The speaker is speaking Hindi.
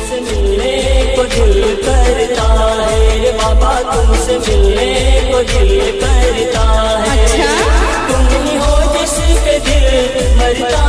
तुमसे मिलने को दिल करता है, बाबा तुमसे मिलने को दिल करता है। तुम ही हो जिसके दिल मरता